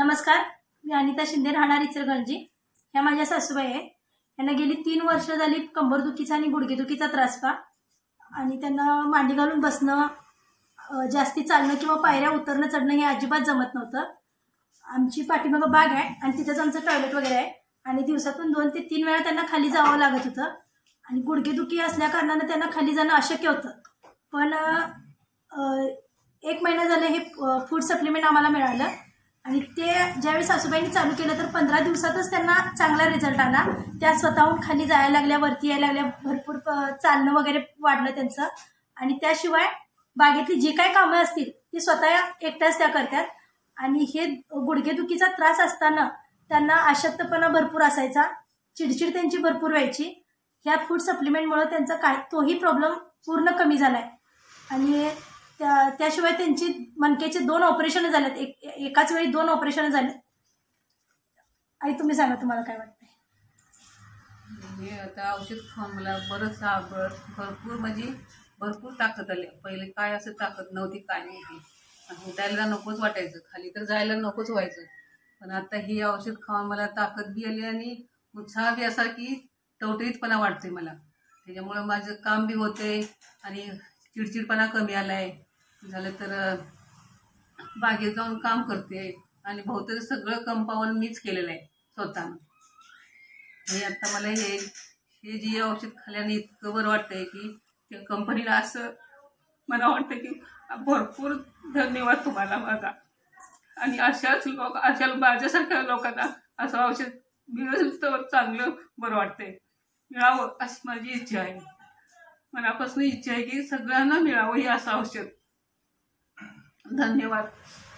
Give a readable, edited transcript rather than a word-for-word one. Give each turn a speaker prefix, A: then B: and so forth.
A: नमस्कार, मी अनिता शिंदे, राहणार इचलकरंजी. ह्या माझ्या सासूबाई आहे. यांना गेली 3 वर्ष झाली कंबरदुखीचा आणि गुडघेदुखीचा त्रास बा, आणि त्यांना मांडी घालून बसणं, जास्ती चालणं किंवा पायऱ्या उतरणं चढणं हे अजिबात जमत नव्हतं. आमची पाठीमागं बाग आहे आणि तिथंच आमचं टॉयलेट वगैरे आहे, आणि दिवसातून 2 ते 3 वेळा त्यांना खाली जावं लागत होतं. आणि गुडघेदुखी असल्या कारणानं त्यांना खाली जाणं अशक्य होतं. पण 1 महिना झाले हे फूड सप्लिमेंट आम्हाला मिळालं, आणि ते ज्यावेळी सासूबाईंनी चालू केलं तर 15 दिवसातच त्यांना चांगला रिझल्ट आला. त्या स्वतःहून खाली जायला लागल्या, वरती यायला लागल्या, भरपूर चालणं वगैरे वाढलं त्यांचं. आणि त्याशिवाय बागेतली जी काही कामं असतील ती स्वतः एकट्याच त्या करतात. आणि हे गुडघेदुखीचा त्रास असताना त्यांना अशक्तपणा भरपूर असायचा, चिडचिड त्यांची भरपूर व्हायची. ह्या फूड सप्लिमेंटमुळे त्यांचा तोही प्रॉब्लेम पूर्ण कमी झाला आहे. आणि त्याशिवाय त्यांची मणक्याचे 2 ऑपरेशन झालेत, एकाच वेळी 2 ऑपरेशन झाले. आई तुम्ही सांगा, तुम्हाला काय वाटतंय?
B: हे आता औषध खाऊन मला बरंच भरपूर म्हणजे भरपूर ताकद आली. पहिले काय असं ताकद नव्हती, काय नव्हती, उठायला नकोच वाटायचं, खाली तर जायला नकोच व्हायचं. पण आता ही औषध खाऊन मला ताकद बी आली आणि उत्साह बी असा की टवटवीतपणा वाटते मला. त्याच्यामुळं माझं काम बी होते आणि चिडचिडपणा कमी आला आहे. झालं तर बागेत जाऊन काम करते आणि बहुतेक सगळं कंपाऊंड मीच केलेलं आहे स्वतःनं. हे आता मला हे जी औषध खाल्ल्याने इतकं बरं वाटतंय की त्या कंपनीला असं मला वाटतं की भरपूर धन्यवाद तुम्हाला माझा. आणि अशा माझ्यासारख्या लोकांना असं औषध मिळेल तर चांगलं बरं वाटतंय, मिळावं अशी माझी इच्छा आहे. मनापासून इच्छा आहे की सगळ्यांना मिळावं हे असं औषध. धन्यवाद.